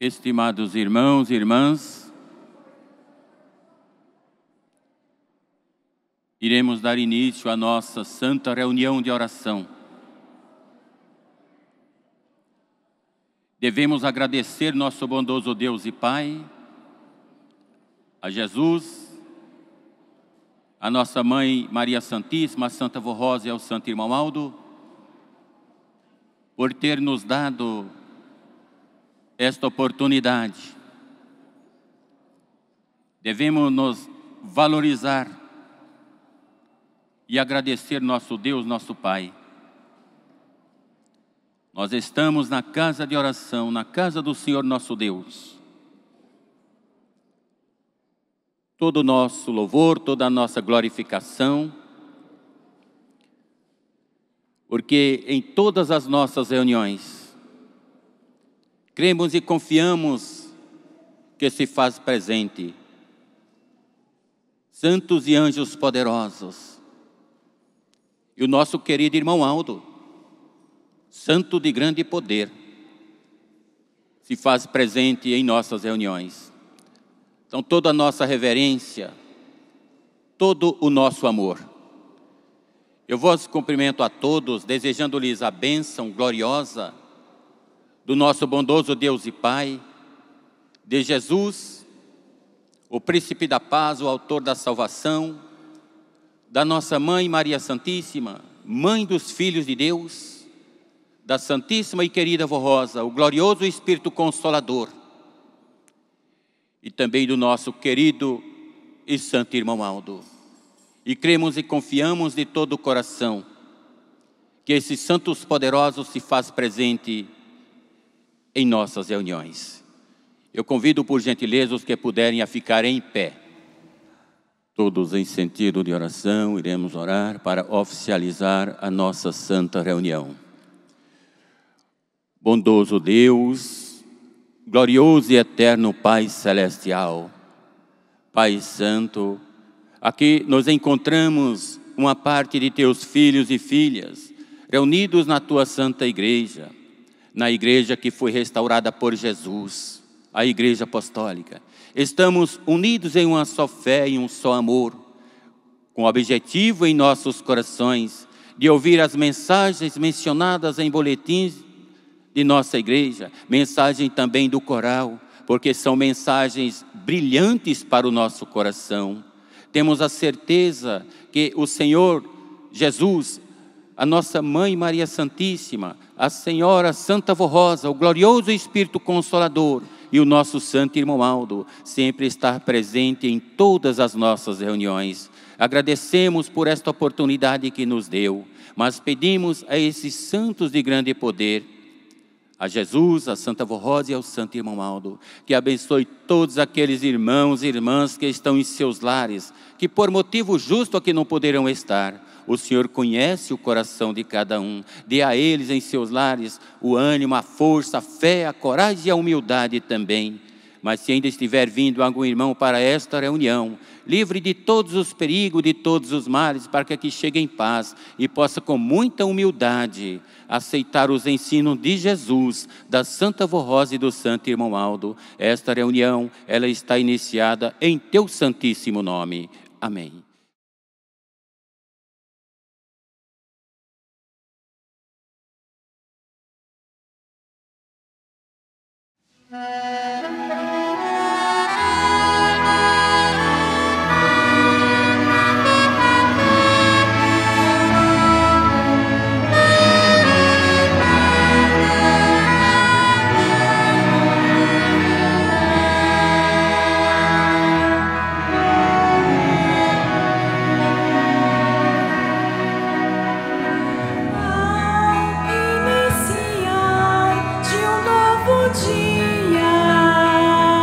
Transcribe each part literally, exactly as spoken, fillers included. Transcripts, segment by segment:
Estimados irmãos e irmãs, iremos dar início à nossa santa reunião de oração. Devemos agradecer nosso bondoso Deus e Pai, a Jesus, a nossa Mãe Maria Santíssima, a Santa Vó Rosa e ao Santo Irmão Aldo, por ter nos dado esta oportunidade. Devemos nos valorizar e agradecer nosso Deus, nosso Pai. Nós estamos na casa de oração, na casa do Senhor nosso Deus. Todo o nosso louvor, toda a nossa glorificação, porque em todas as nossas reuniões, cremos e confiamos que se faz presente santos e anjos poderosos. E o nosso querido irmão Aldo, santo de grande poder, se faz presente em nossas reuniões. Então toda a nossa reverência, todo o nosso amor. Eu vos cumprimento a todos, desejando-lhes a bênção gloriosa do nosso bondoso Deus e Pai, de Jesus, o príncipe da paz, o autor da salvação, da nossa Mãe Maria Santíssima, Mãe dos filhos de Deus, da Santíssima e querida Vó Rosa, o glorioso Espírito Consolador, e também do nosso querido e santo irmão Aldo. E cremos e confiamos de todo o coração que esses santos poderosos se faz presente em nossas reuniões. Eu convido por gentileza os que puderem a ficarem em pé. Todos em sentido de oração, iremos orar para oficializar a nossa santa reunião. Bondoso Deus, glorioso e eterno Pai Celestial, Pai Santo, aqui nos encontramos uma parte de teus filhos e filhas, reunidos na tua santa igreja, na igreja que foi restaurada por Jesus, a igreja apostólica. Estamos unidos em uma só fé e um só amor, com o objetivo em nossos corações de ouvir as mensagens mencionadas em boletins de nossa igreja, mensagem também do coral, porque são mensagens brilhantes para o nosso coração. Temos a certeza que o Senhor Jesus, a nossa Mãe Maria Santíssima, a Senhora Santa Vó Rosa, o glorioso Espírito Consolador e o nosso santo irmão Aldo, sempre estar presente em todas as nossas reuniões. Agradecemos por esta oportunidade que nos deu, mas pedimos a esses santos de grande poder, a Jesus, a Santa Vó Rosa e ao santo irmão Aldo, que abençoe todos aqueles irmãos e irmãs que estão em seus lares, que por motivo justo aqui não poderão estar. O Senhor conhece o coração de cada um. Dê a eles em seus lares o ânimo, a força, a fé, a coragem e a humildade também. Mas se ainda estiver vindo algum irmão para esta reunião, livre de todos os perigos, de todos os males, para que aqui chegue em paz e possa com muita humildade aceitar os ensinos de Jesus, da Santa Vó Rosa e do Santo Irmão Aldo. Esta reunião, ela está iniciada em teu santíssimo nome. Amém. Iniciar de um novo dia.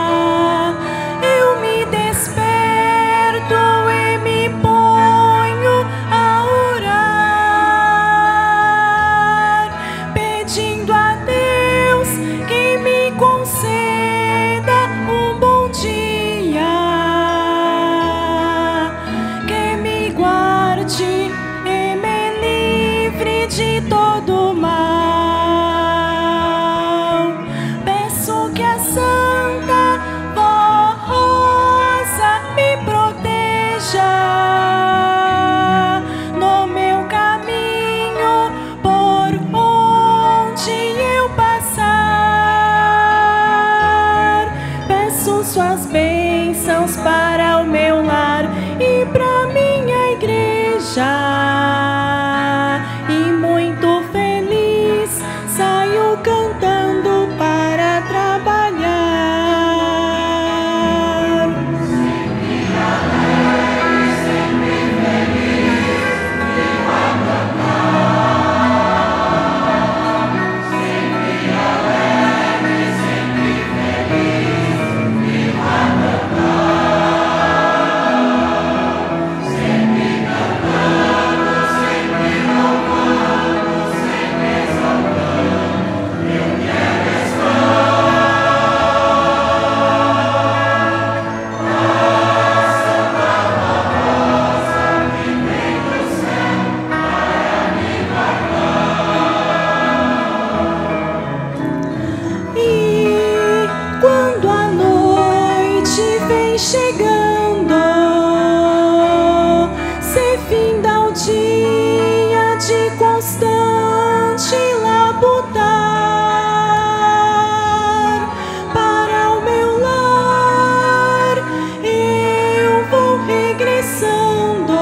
bênçãos para o meu lar e para minha igreja. E muito feliz saio cantando para trabalhar. Sempre alegre, sempre feliz, vivo a cantar. Sempre alegre, sempre feliz, vivo a cantar. Sempre cantando, sempre louvando, sempre exaltando, eu quero estar. E quando a noite vem chegando, se finda o dia de constante labutar, para o meu lar eu vou regressando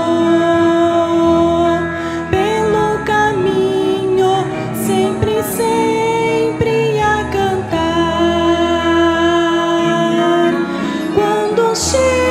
pelo caminho, sempre, sempre a cantar. Quando chega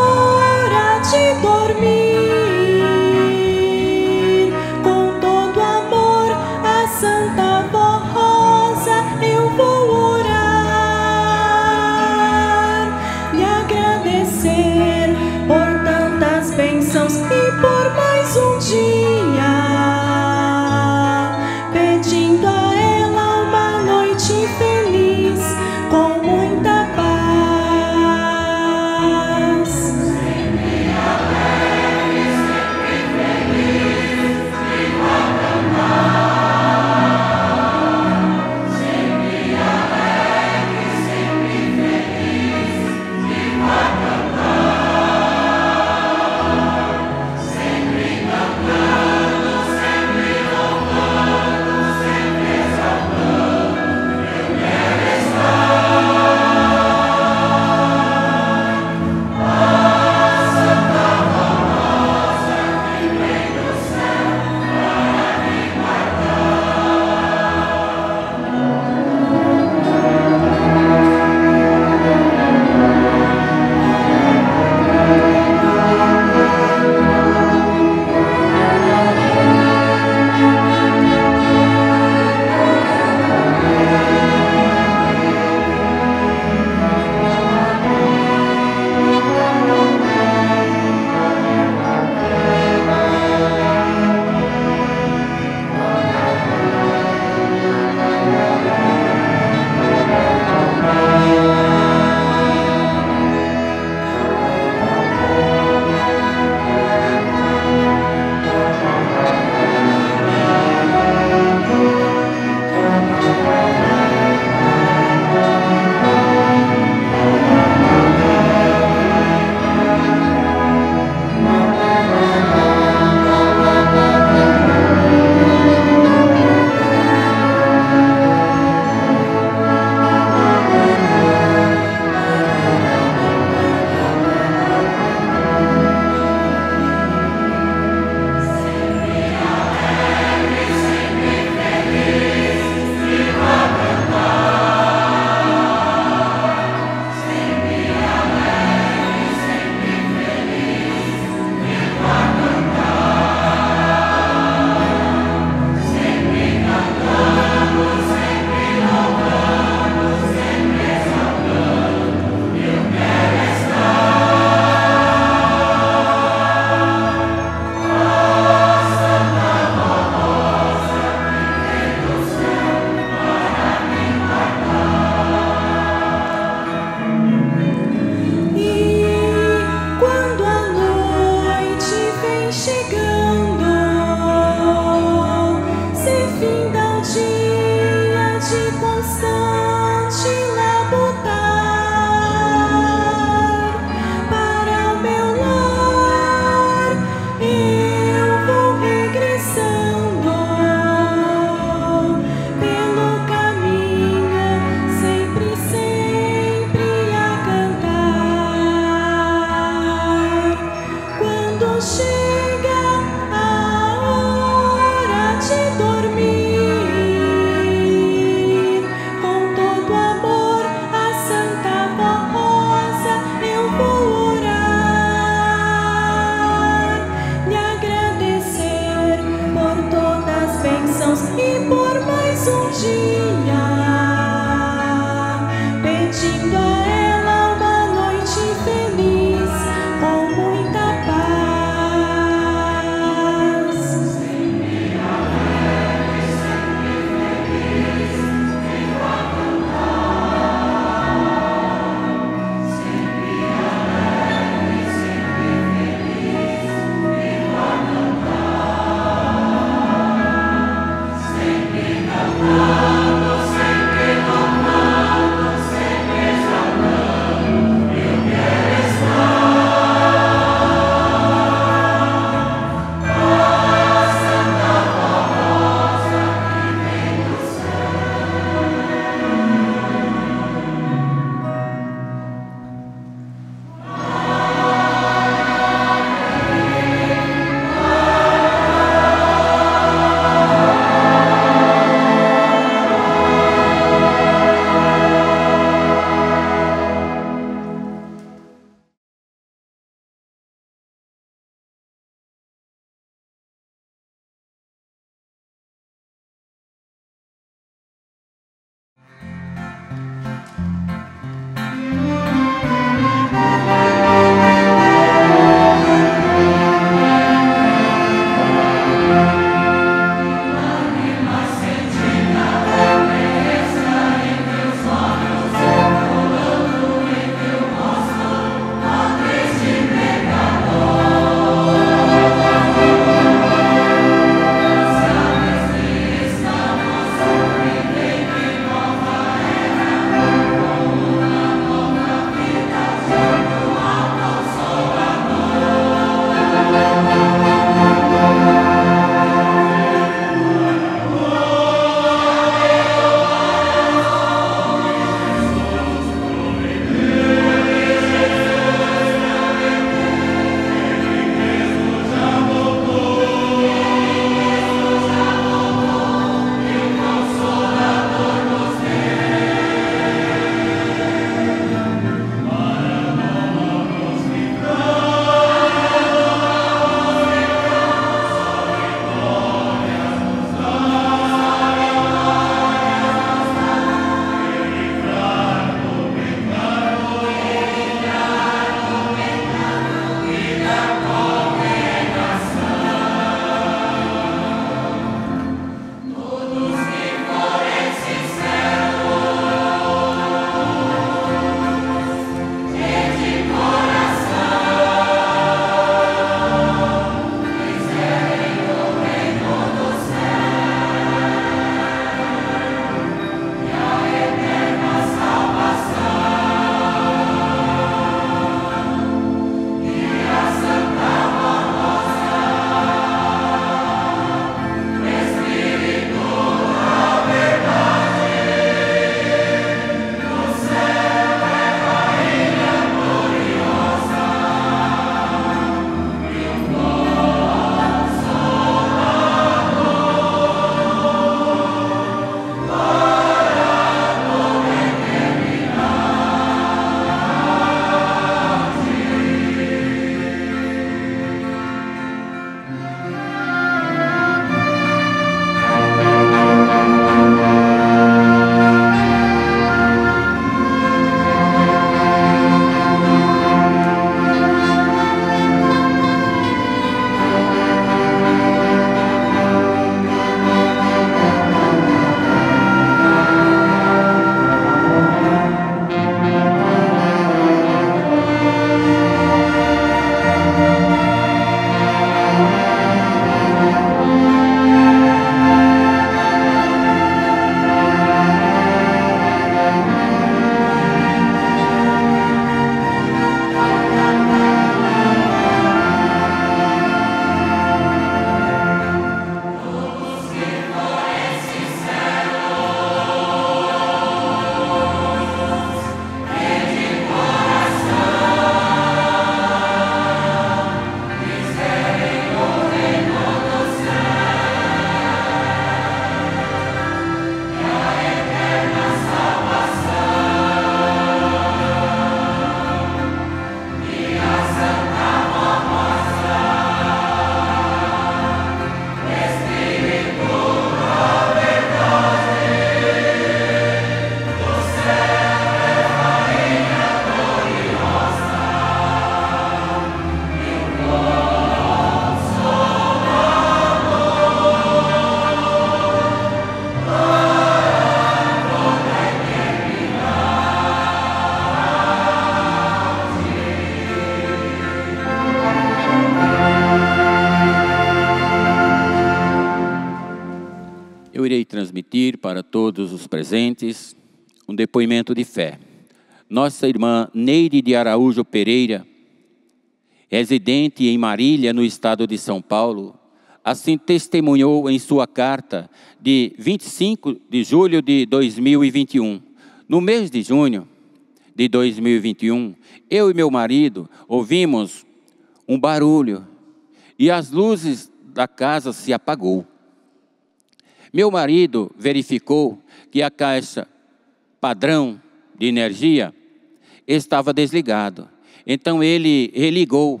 transmitir para todos os presentes um depoimento de fé. Nossa irmã Neide de Araújo Pereira, residente em Marília, no estado de São Paulo, assim testemunhou em sua carta de vinte e cinco de julho de dois mil e vinte e um. No mês de junho de dois mil e vinte e um, eu e meu marido ouvimos um barulho e as luzes da casa se apagou. Meu marido verificou que a caixa padrão de energia estava desligado. Então ele religou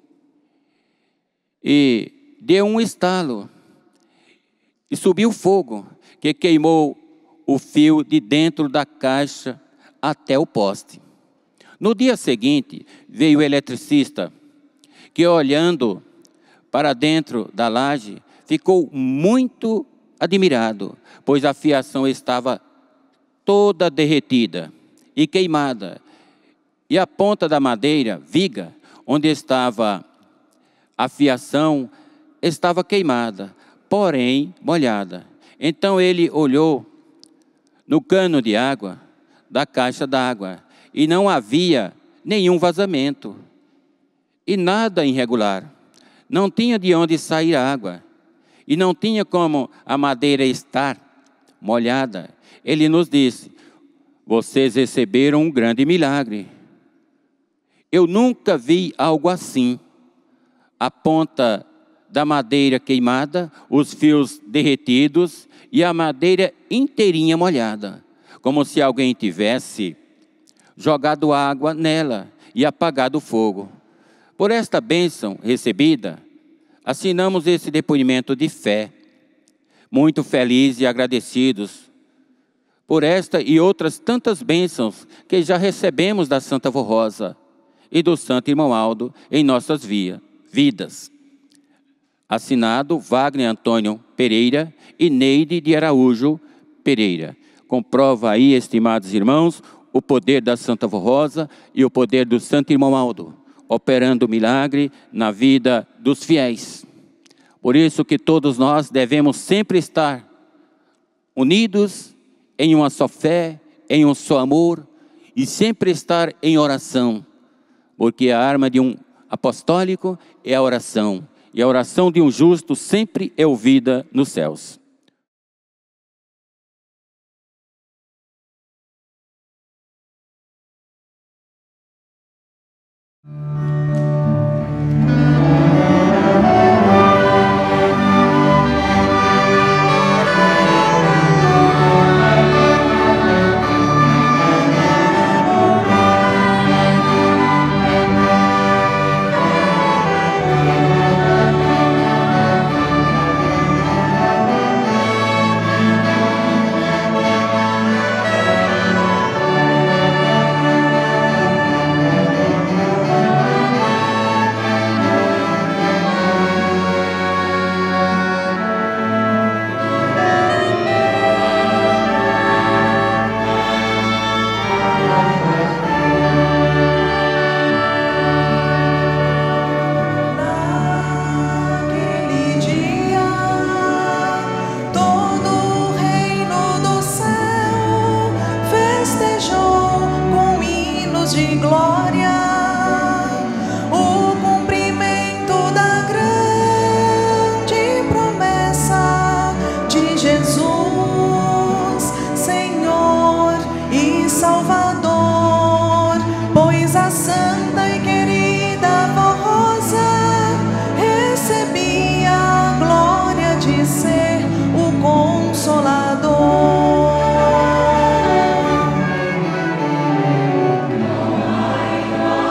e deu um estalo e subiu fogo que queimou o fio de dentro da caixa até o poste. No dia seguinte, veio o eletricista que, olhando para dentro da laje, ficou muito admirado, pois a fiação estava toda derretida e queimada, e a ponta da madeira, viga, onde estava a fiação, estava queimada, porém molhada. Então ele olhou no cano de água da caixa d'água e não havia nenhum vazamento e nada irregular. Não tinha de onde sair água e não tinha como a madeira estar molhada. Ele nos disse: vocês receberam um grande milagre. Eu nunca vi algo assim. A ponta da madeira queimada, os fios derretidos e a madeira inteirinha molhada, como se alguém tivesse jogado água nela e apagado o fogo. Por esta bênção recebida, assinamos esse depoimento de fé, muito felizes e agradecidos por esta e outras tantas bênçãos que já recebemos da Santa Vó Rosa e do Santo Irmão Aldo em nossas via, vidas. Assinado Wagner Antônio Pereira e Neide de Araújo Pereira. Comprova aí, estimados irmãos, o poder da Santa Vó Rosa e o poder do Santo Irmão Aldo, operando o milagre na vida dos fiéis. Por isso que todos nós devemos sempre estar unidos em uma só fé, em um só amor, e sempre estar em oração, porque a arma de um apostólico é a oração, e a oração de um justo sempre é ouvida nos céus. Consolador.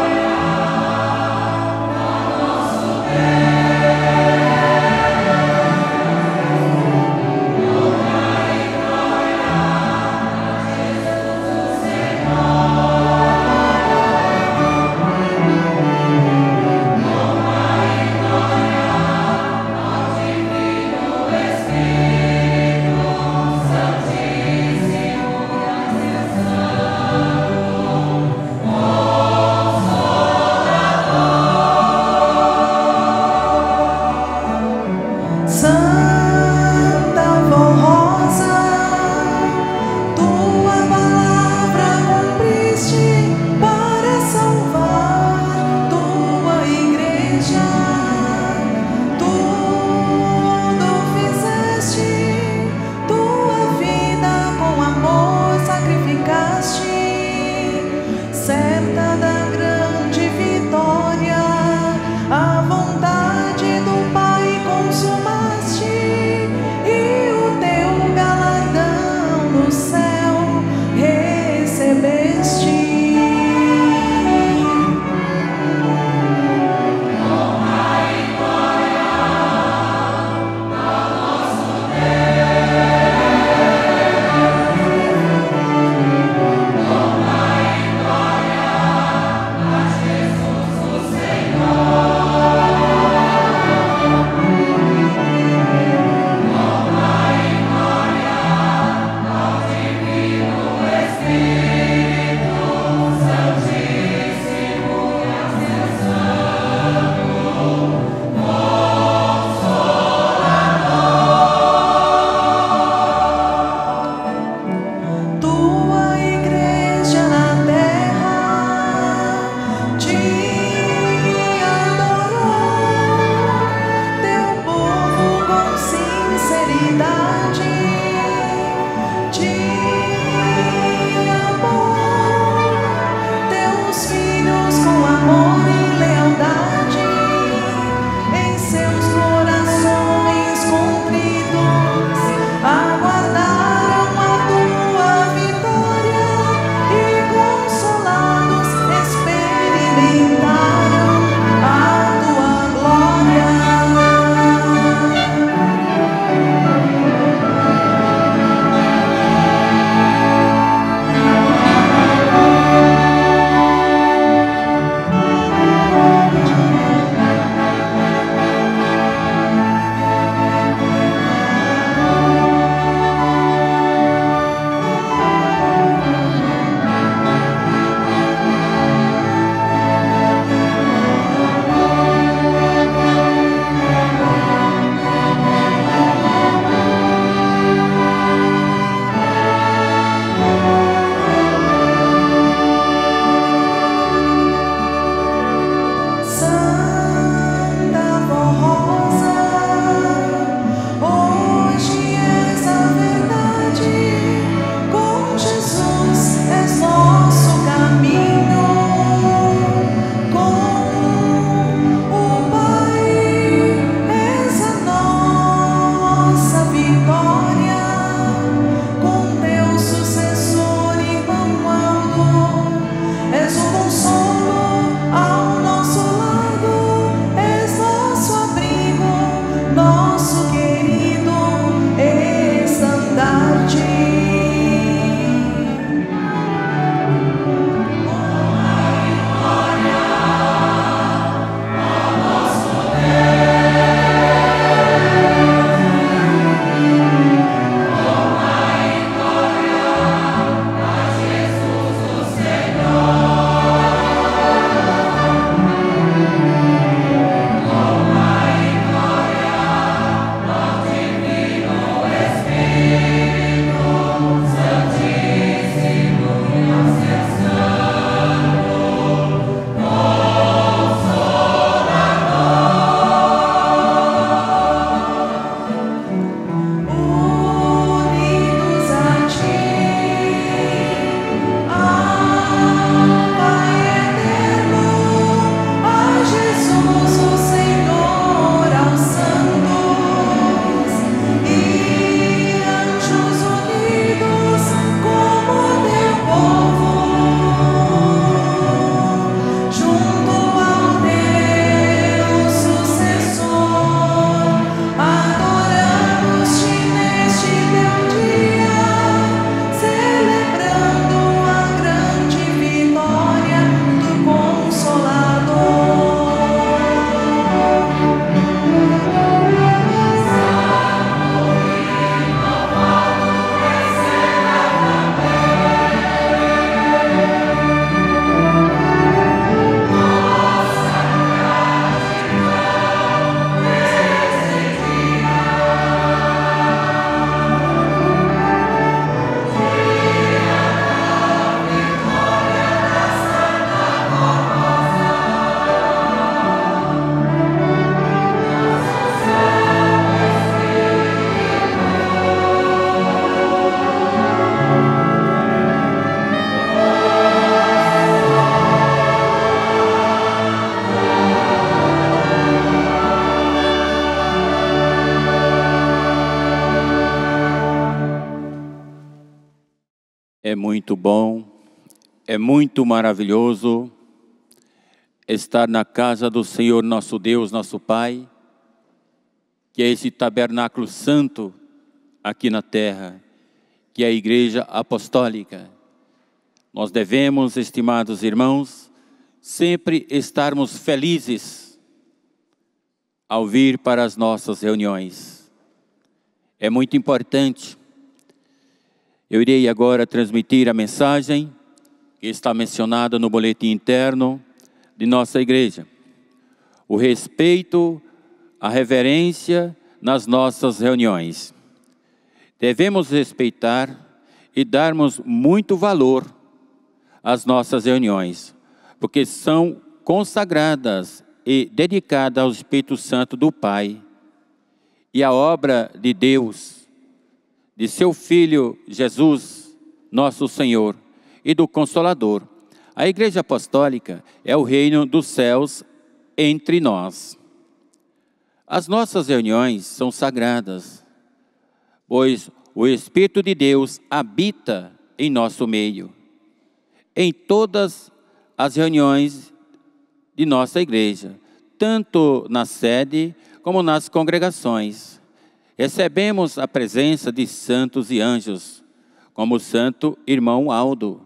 muito bom, é muito maravilhoso estar na casa do Senhor nosso Deus, nosso Pai, que é esse tabernáculo santo aqui na terra, que é a Igreja Apostólica. Nós devemos, estimados irmãos, sempre estarmos felizes ao vir para as nossas reuniões. É muito importante. Eu irei agora transmitir a mensagem que está mencionada no boletim interno de nossa igreja. O respeito, a reverência nas nossas reuniões. Devemos respeitar e darmos muito valor às nossas reuniões, porque são consagradas e dedicadas ao Espírito Santo do Pai e a obra de Deus, de seu Filho Jesus, nosso Senhor, e do Consolador. A Igreja Apostólica é o reino dos céus entre nós. As nossas reuniões são sagradas, pois o Espírito de Deus habita em nosso meio, em todas as reuniões de nossa igreja, tanto na sede como nas congregações. Recebemos a presença de santos e anjos, como o santo irmão Aldo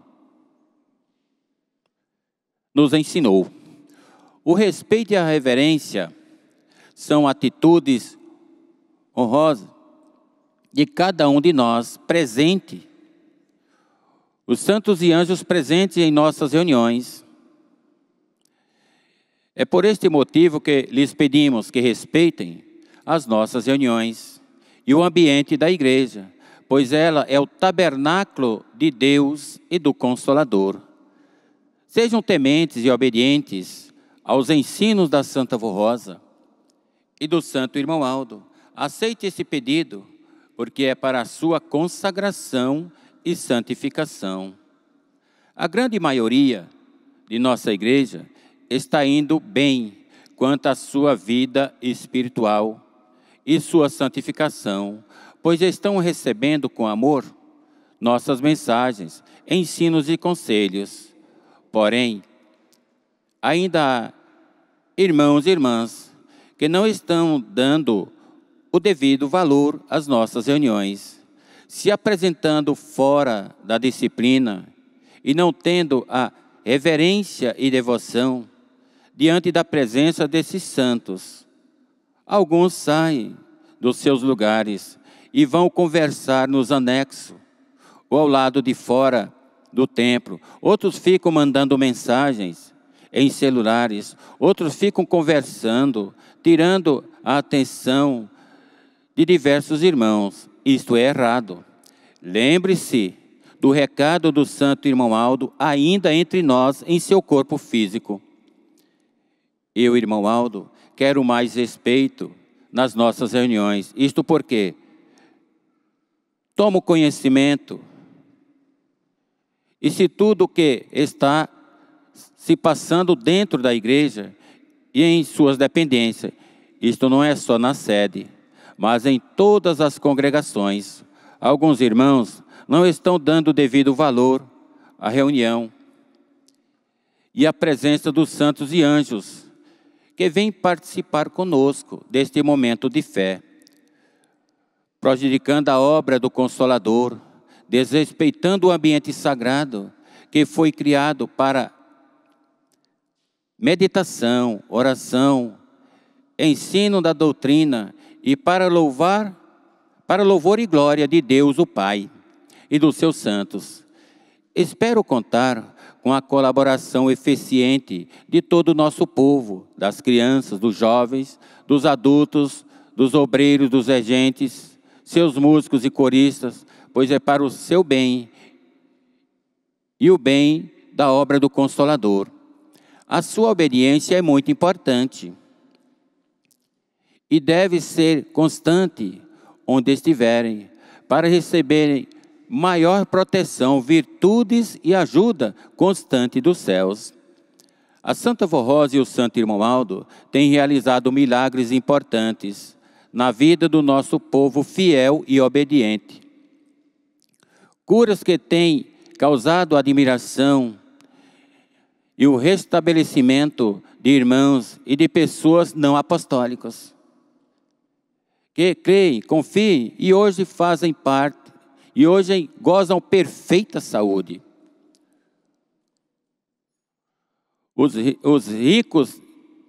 nos ensinou. O respeito e a reverência são atitudes honrosas de cada um de nós presente. Os santos e anjos presentes em nossas reuniões. É por este motivo que lhes pedimos que respeitem as nossas reuniões e o ambiente da igreja, pois ela é o tabernáculo de Deus e do Consolador. Sejam tementes e obedientes aos ensinos da Santa Vô Rosa e do Santo Irmão Aldo. Aceite esse pedido, porque é para a sua consagração e santificação. A grande maioria de nossa igreja está indo bem quanto à sua vida espiritual e sua santificação, pois estão recebendo com amor nossas mensagens, ensinos e conselhos. Porém, ainda há irmãos e irmãs que não estão dando o devido valor às nossas reuniões, se apresentando fora da disciplina e não tendo a reverência e devoção diante da presença desses santos. Alguns saem dos seus lugares e vão conversar nos anexos ou ao lado de fora do templo. Outros ficam mandando mensagens em celulares, outros ficam conversando, tirando a atenção de diversos irmãos. Isto é errado. Lembre-se do recado do santo irmão Aldo, ainda entre nós, em seu corpo físico. Eu, irmão Aldo, quero mais respeito nas nossas reuniões. Isto porque tomo conhecimento, e se tudo que está se passando dentro da igreja e em suas dependências, isto não é só na sede, mas em todas as congregações. Alguns irmãos não estão dando devido valor à reunião e à presença dos santos e anjos que vêm participar conosco deste momento de fé, prejudicando a obra do Consolador, desrespeitando o ambiente sagrado que foi criado para meditação, oração, ensino da doutrina e para louvar, para louvor e glória de Deus o Pai e dos seus santos. Espero contar com a colaboração eficiente de todo o nosso povo, das crianças, dos jovens, dos adultos, dos obreiros, dos regentes, seus músicos e coristas, pois é para o seu bem e o bem da obra do Consolador. A sua obediência é muito importante e deve ser constante onde estiverem, para receberem maior proteção, virtudes e ajuda constante dos céus. A Santa Vô Rosa e o Santo Irmão Aldo têm realizado milagres importantes na vida do nosso povo fiel e obediente. Curas que têm causado admiração e o restabelecimento de irmãos e de pessoas não apostólicas, que creem, confiem e hoje fazem parte, e hoje gozam perfeita saúde. Os, os ricos,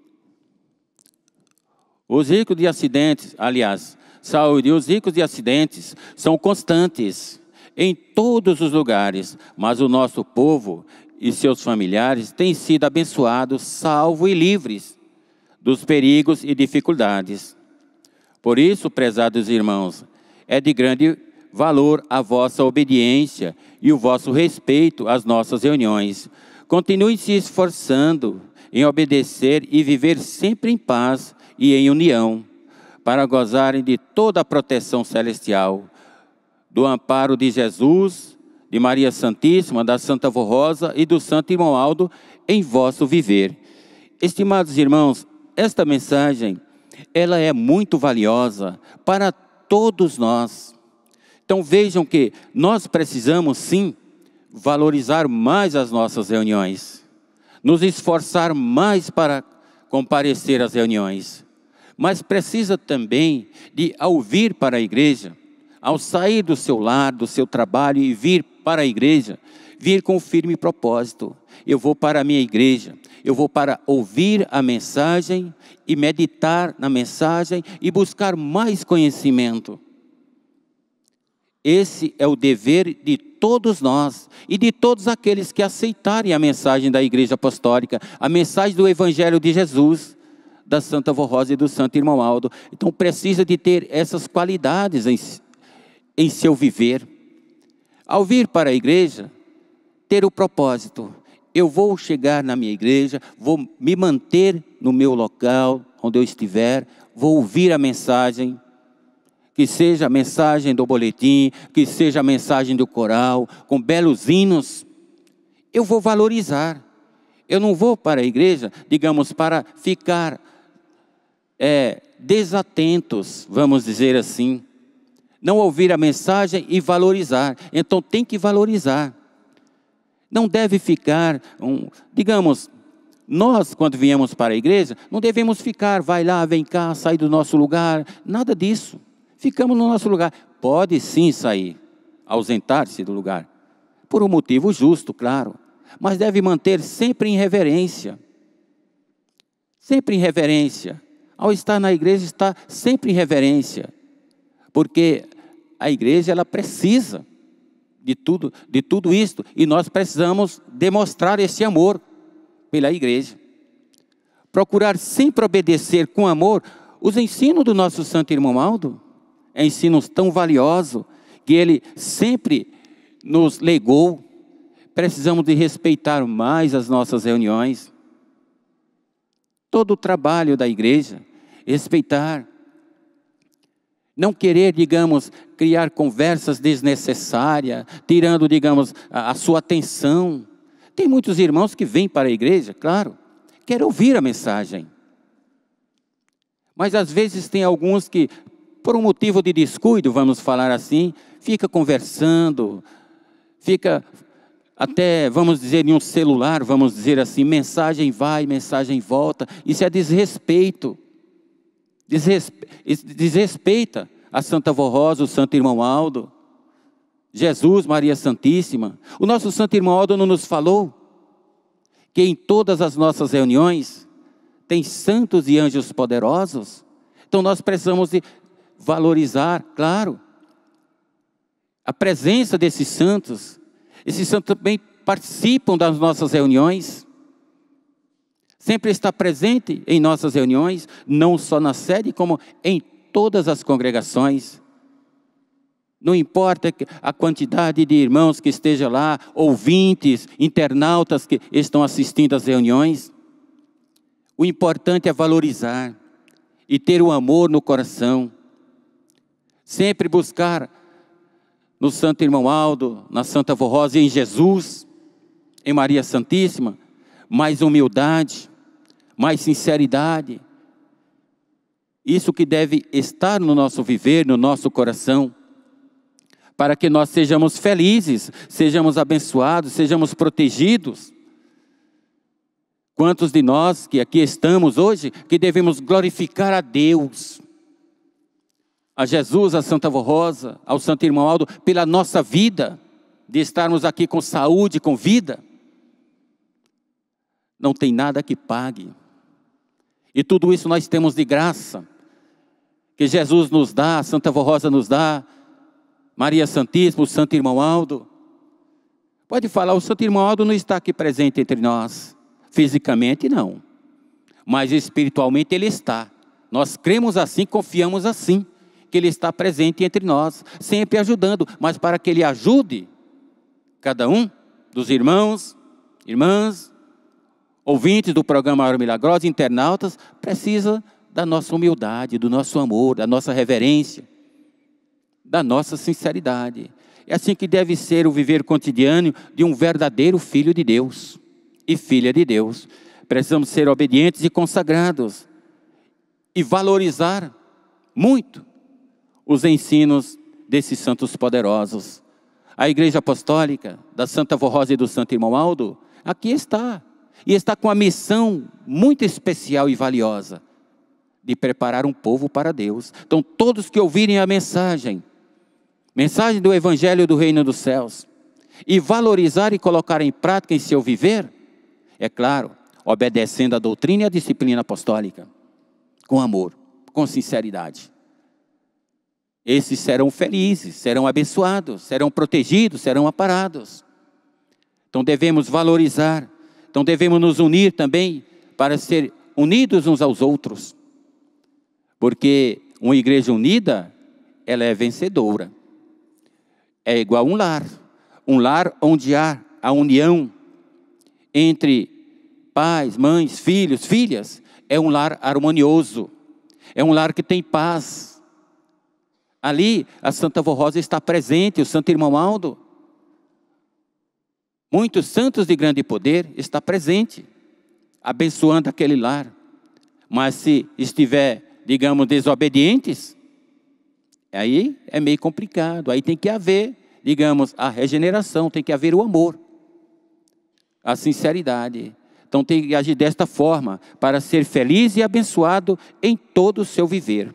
os ricos de acidentes, aliás, saúde, os ricos de acidentes são constantes em todos os lugares, mas o nosso povo e seus familiares têm sido abençoados, salvos e livres dos perigos e dificuldades. Por isso, prezados irmãos, é de grande valor a vossa obediência e o vosso respeito às nossas reuniões. Continuem se esforçando em obedecer e viver sempre em paz e em união, para gozarem de toda a proteção celestial, do amparo de Jesus, de Maria Santíssima, da Santa Vô Rosa e do Santo Irmão Aldo em vosso viver. Estimados irmãos, esta mensagem, ela é muito valiosa para todos nós. Então vejam que nós precisamos sim valorizar mais as nossas reuniões, nos esforçar mais para comparecer às reuniões, mas precisa também de, ao vir para a igreja, ao sair do seu lar, do seu trabalho e vir para a igreja, vir com um firme propósito. Eu vou para a minha igreja, eu vou para ouvir a mensagem e meditar na mensagem e buscar mais conhecimento. Esse é o dever de todos nós e de todos aqueles que aceitarem a mensagem da Igreja Apostólica, a mensagem do Evangelho de Jesus, da Santa Vô Rosa e do Santo Irmão Aldo. Então precisa de ter essas qualidades em, em seu viver. Ao vir para a igreja, ter o propósito: eu vou chegar na minha igreja, vou me manter no meu local, onde eu estiver, vou ouvir a mensagem, que seja a mensagem do boletim, que seja a mensagem do coral, com belos hinos. Eu vou valorizar. Eu não vou para a igreja, digamos, para ficar é, desatentos, vamos dizer assim. Não ouvir a mensagem e valorizar. Então tem que valorizar. Não deve ficar, um, digamos, nós quando viemos para a igreja, não devemos ficar, vai lá, vem cá, sai do nosso lugar, nada disso. Ficamos no nosso lugar. Pode sim sair, ausentar-se do lugar, por um motivo justo, claro, mas deve manter sempre em reverência. Sempre em reverência. Ao estar na igreja, está sempre em reverência, porque a igreja ela precisa de tudo, de tudo isto, e nós precisamos demonstrar esse amor pela igreja. Procurar sempre obedecer com amor os ensinos do nosso Santo Irmão Aldo, ensinos tão valiosos que ele sempre nos legou. Precisamos de respeitar mais as nossas reuniões, todo o trabalho da igreja, respeitar. Não querer, digamos, criar conversas desnecessárias, tirando, digamos, a, a sua atenção. Tem muitos irmãos que vêm para a igreja, claro, querem ouvir a mensagem. Mas às vezes tem alguns que, por um motivo de descuido, vamos falar assim, fica conversando, fica até, vamos dizer, em um celular, vamos dizer assim, mensagem vai, mensagem volta. Isso é desrespeito. Desrespe... Desrespeita a Santa Vô Rosa, o Santo Irmão Aldo, Jesus, Maria Santíssima. O nosso Santo Irmão Aldo não nos falou que em todas as nossas reuniões tem santos e anjos poderosos? Então nós precisamos de valorizar, claro, a presença desses santos. Esses santos também participam das nossas reuniões. Sempre está presente em nossas reuniões, não só na sede, como em todas as congregações. Não importa a quantidade de irmãos que esteja lá, ouvintes, internautas que estão assistindo às reuniões. O importante é valorizar e ter o amor no coração. Sempre buscar no Santo Irmão Aldo, na Santa Vô Rosa e em Jesus, em Maria Santíssima, mais humildade, mais sinceridade. Isso que deve estar no nosso viver, no nosso coração, para que nós sejamos felizes, sejamos abençoados, sejamos protegidos. Quantos de nós que aqui estamos hoje, que devemos glorificar a Deus, a Jesus, a Santa Vó Rosa, ao Santo Irmão Aldo, pela nossa vida, de estarmos aqui com saúde, com vida. Não tem nada que pague. E tudo isso nós temos de graça, que Jesus nos dá, a Santa Vó Rosa nos dá, Maria Santíssima, o Santo Irmão Aldo. Pode falar, o Santo Irmão Aldo não está aqui presente entre nós. Fisicamente não, mas espiritualmente Ele está. Nós cremos assim, confiamos assim, que Ele está presente entre nós, sempre ajudando, mas para que Ele ajude cada um dos irmãos, irmãs, ouvintes do programa Hora Milagrosa, internautas, precisa da nossa humildade, do nosso amor, da nossa reverência, da nossa sinceridade. É assim que deve ser o viver cotidiano de um verdadeiro filho de Deus e filha de Deus. Precisamos ser obedientes e consagrados e valorizar muito os ensinos desses santos poderosos. A Igreja Apostólica da Santa Vó Rosa e do Santo Irmão Aldo aqui está, e está com a missão muito especial e valiosa de preparar um povo para Deus. Então todos que ouvirem a mensagem, mensagem do Evangelho do Reino dos Céus, e valorizar e colocar em prática em seu viver, é claro, obedecendo a doutrina e a disciplina apostólica, com amor, com sinceridade. Esses serão felizes, serão abençoados, serão protegidos, serão amparados. Então devemos valorizar, então devemos nos unir também para ser unidos uns aos outros. Porque uma igreja unida, ela é vencedora. É igual a um lar, um lar onde há a união entre pais, mães, filhos, filhas, é um lar harmonioso, é um lar que tem paz. Ali a Santa Vó Rosa está presente, o Santo Irmão Aldo, muitos santos de grande poder, está presente, abençoando aquele lar. Mas se estiver, digamos, desobedientes, aí é meio complicado, aí tem que haver, digamos, a regeneração, tem que haver o amor, a sinceridade. Então tem que agir desta forma, para ser feliz e abençoado em todo o seu viver.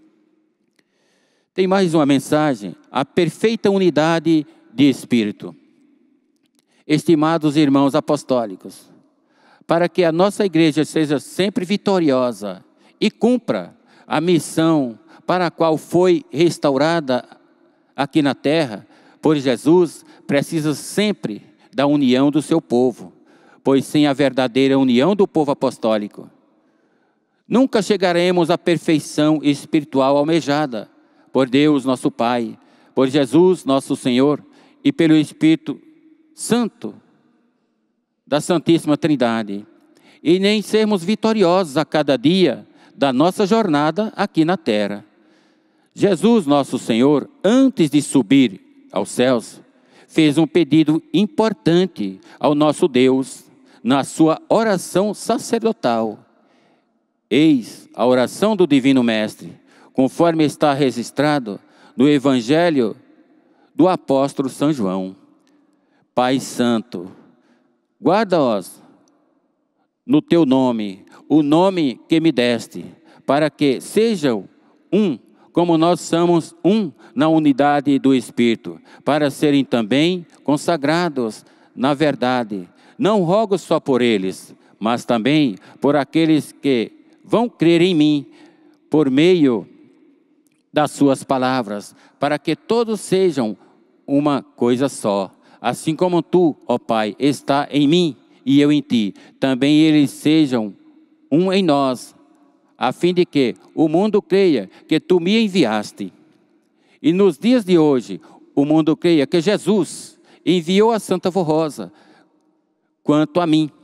Tem mais uma mensagem, a perfeita unidade de espírito. Estimados irmãos apostólicos, para que a nossa igreja seja sempre vitoriosa e cumpra a missão para a qual foi restaurada aqui na terra por Jesus, precisa sempre da união do seu povo, pois sem a verdadeira união do povo apostólico, nunca chegaremos à perfeição espiritual almejada por Deus nosso Pai, por Jesus nosso Senhor e pelo Espírito Santo da Santíssima Trindade, e nem sermos vitoriosos a cada dia da nossa jornada aqui na terra. Jesus nosso Senhor, antes de subir aos céus, fez um pedido importante ao nosso Deus na sua oração sacerdotal. Eis a oração do Divino Mestre, conforme está registrado no Evangelho do Apóstolo São João. Pai Santo, guarda-os no teu nome, o nome que me deste, para que sejam um, como nós somos um na unidade do Espírito, para serem também consagrados na verdade. Não rogo só por eles, mas também por aqueles que vão crer em mim, por meio das suas palavras, para que todos sejam uma coisa só. Assim como tu, ó Pai, está em mim e eu em ti, também eles sejam um em nós, a fim de que o mundo creia que tu me enviaste. E nos dias de hoje, o mundo creia que Jesus enviou a Santa Vó Rosa, quanto a mim.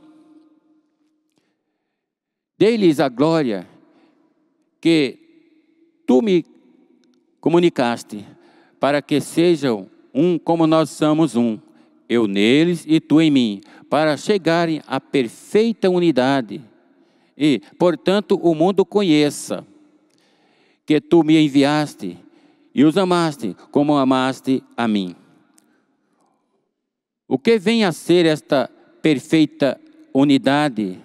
Dê-lhes a glória que tu me comunicaste, para que sejam um como nós somos um, eu neles e tu em mim, para chegarem à perfeita unidade. E, portanto, o mundo conheça que tu me enviaste e os amaste como amaste a mim. O que vem a ser esta perfeita unidade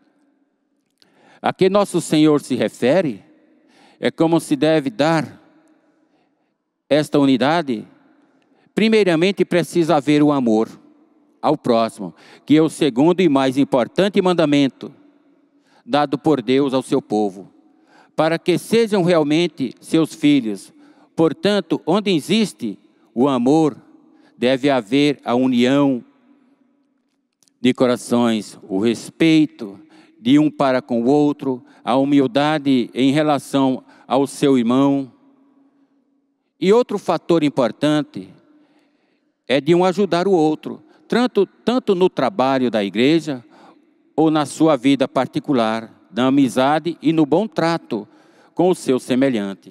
a que nosso Senhor se refere? É como se deve dar esta unidade. Primeiramente precisa haver o amor ao próximo, que é o segundo e mais importante mandamento dado por Deus ao seu povo, para que sejam realmente seus filhos. Portanto, onde existe o amor, deve haver a união de corações, o respeito de um para com o outro, a humildade em relação ao seu irmão. E outro fator importante é de um ajudar o outro, tanto, tanto no trabalho da igreja ou na sua vida particular, na amizade e no bom trato com o seu semelhante.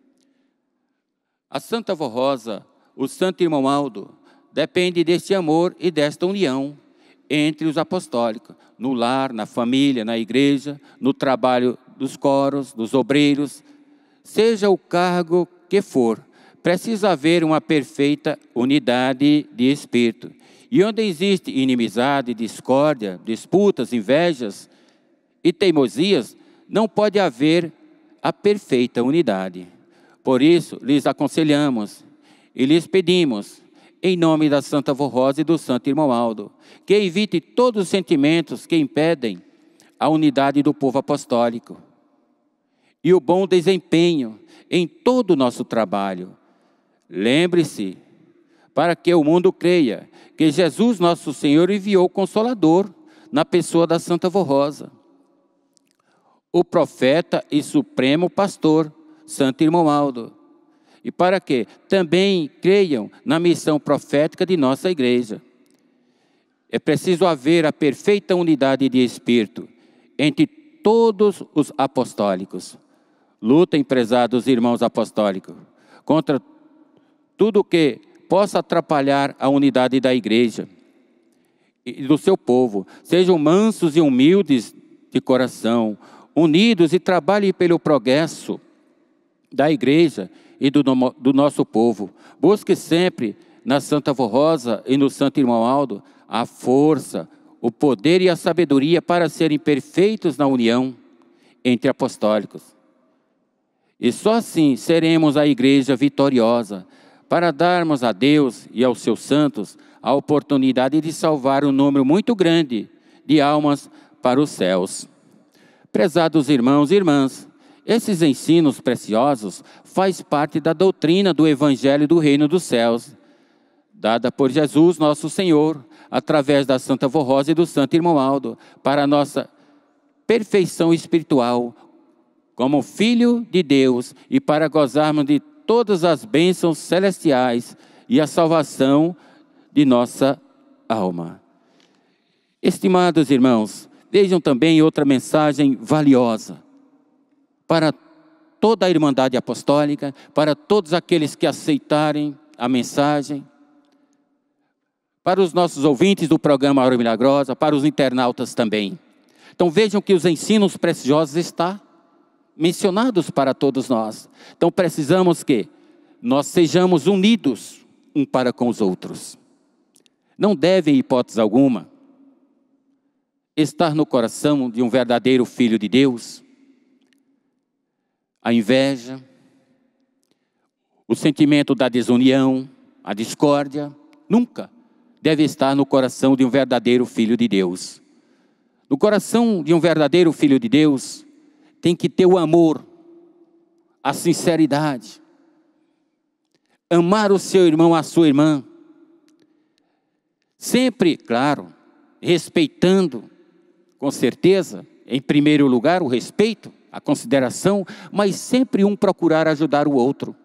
A Santa Avó Rosa, o Santo Irmão Aldo, depende deste amor e desta união entre os apostólicos, no lar, na família, na igreja, no trabalho dos coros, dos obreiros, seja o cargo que for, precisa haver uma perfeita unidade de espírito. E onde existe inimizade, discórdia, disputas, invejas e teimosias, não pode haver a perfeita unidade. Por isso, lhes aconselhamos e lhes pedimos, em nome da Santa Avó Rosa e do Santo Irmão Aldo, que evite todos os sentimentos que impedem a unidade do povo apostólico e o bom desempenho em todo o nosso trabalho. Lembre-se, para que o mundo creia, que Jesus nosso Senhor enviou o Consolador na pessoa da Santa Avó Rosa, o profeta e supremo pastor, Santo Irmão Aldo, e para que também creiam na missão profética de nossa igreja. É preciso haver a perfeita unidade de espírito entre todos os apostólicos. Lutem, prezados irmãos apostólicos, contra tudo que possa atrapalhar a unidade da igreja e do seu povo. Sejam mansos e humildes de coração, unidos e trabalhem pelo progresso da igreja e do, do nosso povo. Busque sempre na Santa Avó Rosa e no Santo Irmão Aldo a força, o poder e a sabedoria para serem perfeitos na união entre apostólicos. E só assim seremos a igreja vitoriosa, para darmos a Deus e aos seus santos a oportunidade de salvar um número muito grande de almas para os céus. Prezados irmãos e irmãs, esses ensinos preciosos fazem parte da doutrina do Evangelho do Reino dos Céus, dada por Jesus nosso Senhor, através da Santa Avó Rosa e do Santo Irmão Aldo, para a nossa perfeição espiritual, como filho de Deus, e para gozarmos de todas as bênçãos celestiais e a salvação de nossa alma. Estimados irmãos, vejam também outra mensagem valiosa para toda a Irmandade Apostólica, para todos aqueles que aceitarem a mensagem, para os nossos ouvintes do programa Hora Milagrosa, para os internautas também. Então vejam que os ensinos preciosos estão mencionados para todos nós. Então precisamos que nós sejamos unidos um para com os outros. Não deve, em hipótese alguma, estar no coração de um verdadeiro filho de Deus a inveja, o sentimento da desunião, a discórdia. Nunca deve estar no coração de um verdadeiro filho de Deus. No coração de um verdadeiro filho de Deus tem que ter o amor, a sinceridade, amar o seu irmão, a sua irmã, sempre, claro, respeitando, com certeza, em primeiro lugar, o respeito, a consideração, mas sempre um procurar ajudar o outro.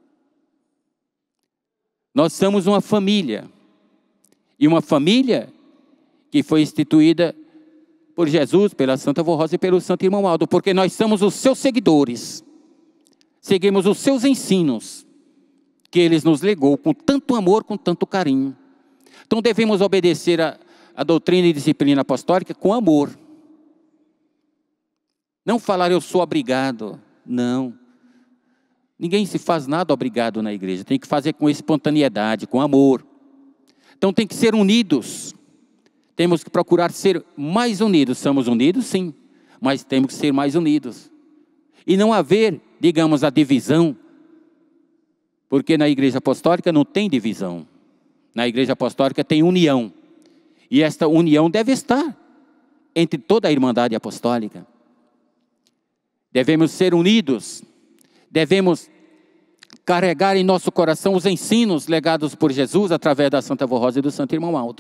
Nós somos uma família, e uma família que foi instituída por Jesus, pela Santa Avó Rosa e pelo Santo Irmão Aldo, porque nós somos os seus seguidores, seguimos os seus ensinos, que eles nos legou com tanto amor, com tanto carinho. Então devemos obedecer a, a doutrina e disciplina apostólica com amor. Não falar eu sou obrigado, não. Ninguém se faz nada obrigado na igreja, tem que fazer com espontaneidade, com amor. Então tem que ser unidos, temos que procurar ser mais unidos. Somos unidos sim, mas temos que ser mais unidos. E não haver, digamos, a divisão, porque na igreja apostólica não tem divisão. Na igreja apostólica tem união. E esta união deve estar entre toda a irmandade apostólica. Devemos ser unidos, devemos carregar em nosso coração os ensinos legados por Jesus através da Santa Avó Rosa e do Santo Irmão Aldo.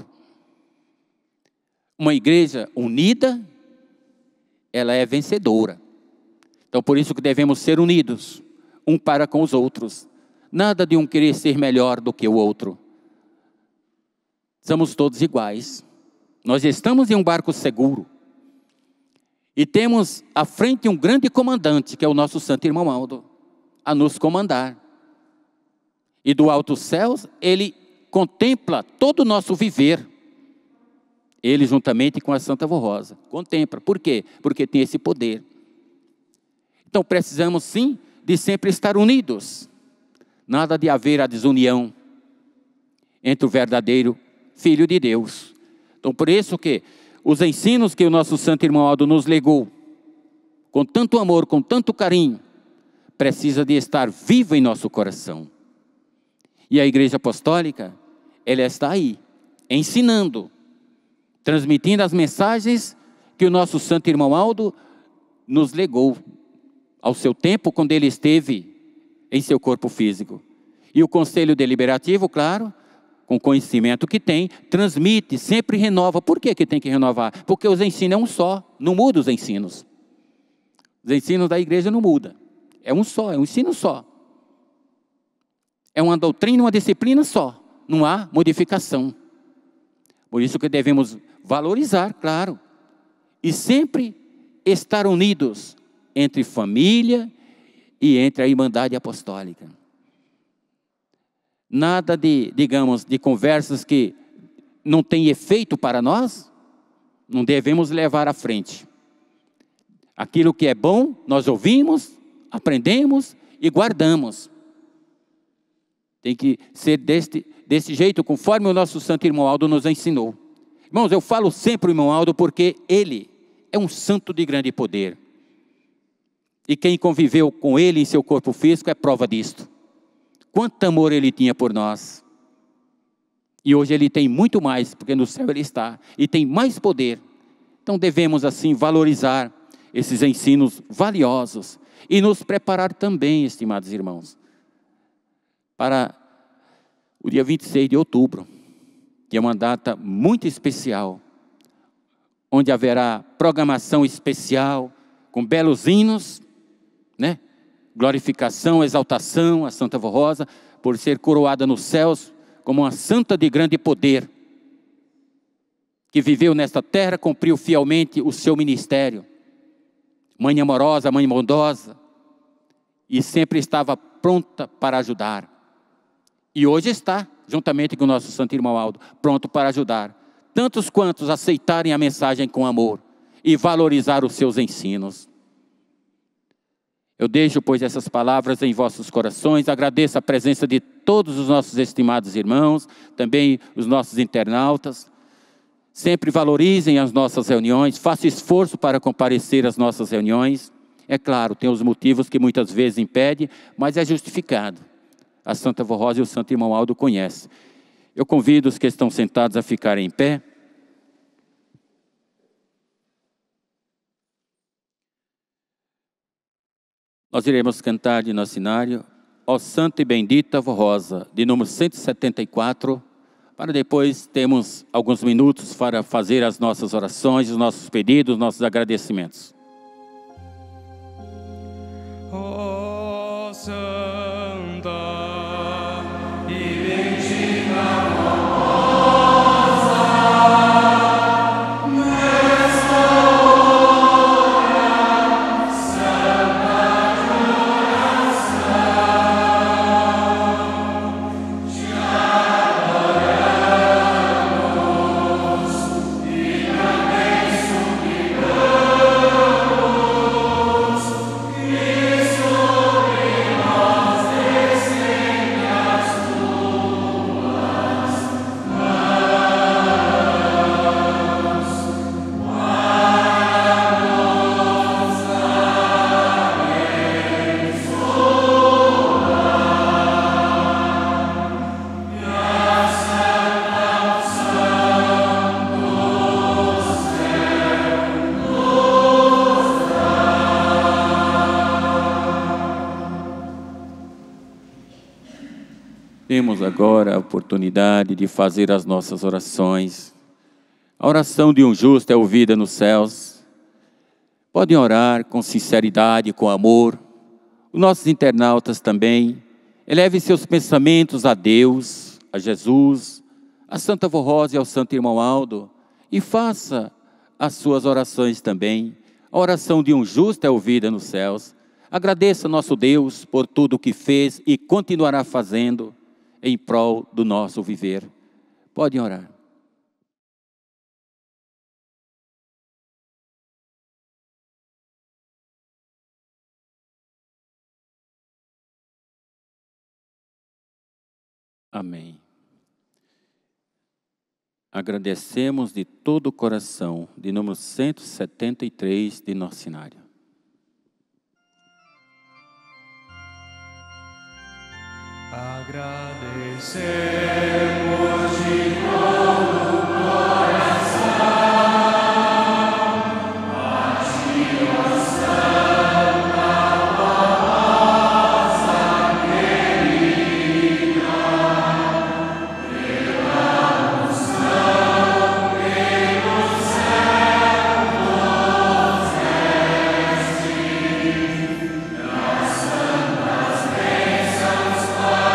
Uma igreja unida, ela é vencedora. Então por isso que devemos ser unidos, um para com os outros. Nada de um querer ser melhor do que o outro. Somos todos iguais. Nós estamos em um barco seguro. E temos à frente um grande comandante, que é o nosso Santo Irmão Aldo, a nos comandar. E do alto céus, ele contempla todo o nosso viver. Ele juntamente com a Santa Avó Rosa. Contempla. Por quê? Porque tem esse poder. Então precisamos sim de sempre estar unidos. Nada de haver a desunião entre o verdadeiro Filho de Deus. Então por isso que os ensinos que o nosso Santo Irmão Aldo nos legou, com tanto amor, com tanto carinho, precisa de estar vivo em nosso coração. E a Igreja Apostólica, ela está aí, ensinando, transmitindo as mensagens que o nosso Santo Irmão Aldo nos legou ao seu tempo, quando ele esteve em seu corpo físico. E o Conselho Deliberativo, claro, com o conhecimento que tem, transmite, sempre renova. Por que que tem que renovar? Porque os ensinos é um só, não muda os ensinos. Os ensinos da igreja não mudam. É um só, é um ensino só. É uma doutrina, uma disciplina só. Não há modificação. Por isso que devemos valorizar, claro. E sempre estar unidos entre família e entre a Irmandade Apostólica. Nada de, digamos, de conversas que não têm efeito para nós, não devemos levar à frente. Aquilo que é bom, nós ouvimos, aprendemos e guardamos. Tem que ser deste, desse jeito, conforme o nosso Santo Irmão Aldo nos ensinou. Irmãos, eu falo sempre o Irmão Aldo porque ele é um santo de grande poder. E quem conviveu com ele em seu corpo físico é prova disto. Quanto amor ele tinha por nós. E hoje ele tem muito mais, porque no céu ele está. E tem mais poder. Então devemos assim valorizar esses ensinos valiosos. E nos preparar também, estimados irmãos, para o dia vinte e seis de outubro. Que é uma data muito especial. Onde haverá programação especial, com belos hinos, né? Glorificação, exaltação a Santa Avó Rosa, por ser coroada nos céus como uma santa de grande poder, que viveu nesta terra, cumpriu fielmente o seu ministério. Mãe amorosa, mãe bondosa, e sempre estava pronta para ajudar. E hoje está, juntamente com o nosso Santo Irmão Aldo, pronto para ajudar. Tantos quantos aceitarem a mensagem com amor e valorizar os seus ensinos. Eu deixo, pois, essas palavras em vossos corações, agradeço a presença de todos os nossos estimados irmãos, também os nossos internautas. Sempre valorizem as nossas reuniões, façam esforço para comparecer às nossas reuniões. É claro, tem os motivos que muitas vezes impedem, mas é justificado. A Santa Avó Rosa e o Santo Irmão Aldo conhecem. Eu convido os que estão sentados a ficarem em pé. Nós iremos cantar de nosso cenário, Ó Santa e Bendita Avó Rosa, de número cento e setenta e quatro, para depois termos alguns minutos para fazer as nossas orações, os nossos pedidos, os nossos agradecimentos. Ó Santa e Bendita Avó Cristo, Temos agora a oportunidade de fazer as nossas orações. A oração de um justo é ouvida nos céus. Podem orar com sinceridade, com amor. Os nossos internautas também. Eleve seus pensamentos a Deus, a Jesus, a Santa Vó Rosa e ao Santo Irmão Aldo. E faça as suas orações também. A oração de um justo é ouvida nos céus. Agradeça nosso Deus por tudo o que fez e continuará fazendo em prol do nosso viver. Podem orar. Amém. Agradecemos de todo o coração, de número cento e setenta e três de Nossa Senhora. Agradecemos de todo o coração a Ti, ó Santa Vó Rosa querida, pela unção pelo céu nos desce, das santas bênçãos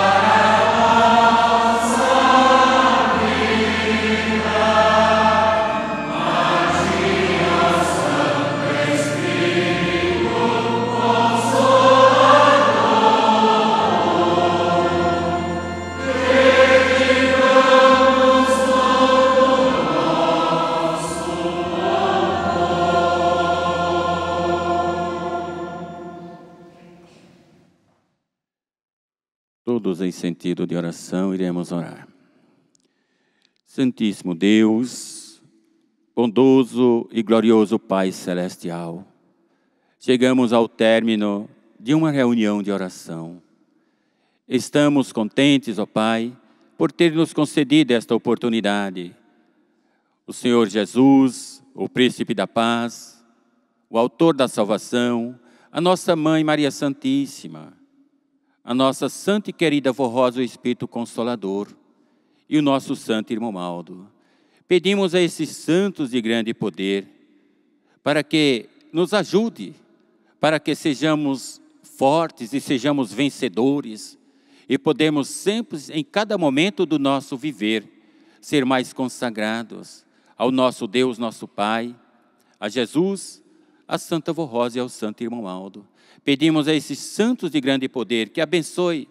Todos em sentido de oração, iremos orar. Santíssimo Deus, bondoso e glorioso Pai Celestial, chegamos ao término de uma reunião de oração. Estamos contentes, ó Pai, por ter nos concedido esta oportunidade. O Senhor Jesus, o Príncipe da Paz, o Autor da Salvação, a nossa Mãe Maria Santíssima, a nossa santa e querida Vó Rosa, o Espírito Consolador, e o nosso santo irmão Aldo. Pedimos a esses santos de grande poder, para que nos ajude, para que sejamos fortes e sejamos vencedores, e podemos sempre, em cada momento do nosso viver, ser mais consagrados ao nosso Deus, nosso Pai, a Jesus, a Santa Vó Rosa e ao santo irmão Aldo. Pedimos a esses santos de grande poder que abençoe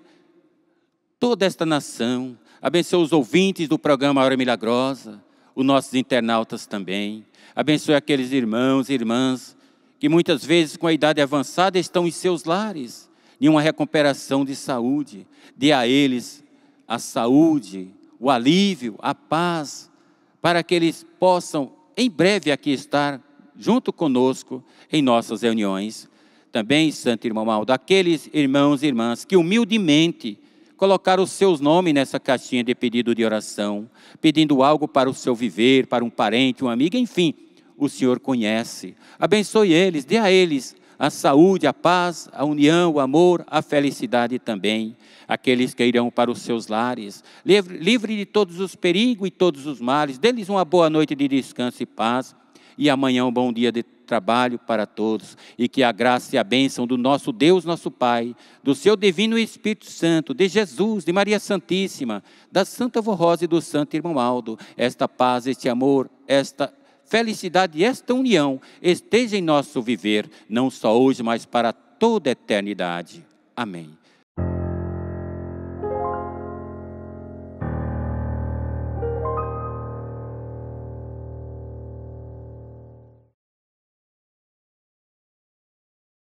toda esta nação, abençoe os ouvintes do programa Hora Milagrosa, os nossos internautas também, abençoe aqueles irmãos e irmãs que muitas vezes com a idade avançada estão em seus lares, em uma recuperação de saúde. Dê a eles a saúde, o alívio, a paz, para que eles possam em breve aqui estar junto conosco em nossas reuniões. Também, Santo Irmão Aldo, aqueles irmãos e irmãs que humildemente colocaram os seus nomes nessa caixinha de pedido de oração, pedindo algo para o seu viver, para um parente, um amigo, enfim, o Senhor conhece. Abençoe eles, dê a eles a saúde, a paz, a união, o amor, a felicidade também. Aqueles que irão para os seus lares, livre, livre de todos os perigos e todos os males, dê-lhes uma boa noite de descanso e paz, e amanhã um bom dia de trabalho para todos, e que a graça e a bênção do nosso Deus, nosso Pai, do seu divino Espírito Santo, de Jesus, de Maria Santíssima, da Santa Vó Rosa e do Santo Irmão Aldo, esta paz, este amor, esta felicidade e esta união esteja em nosso viver, não só hoje, mas para toda a eternidade. Amém.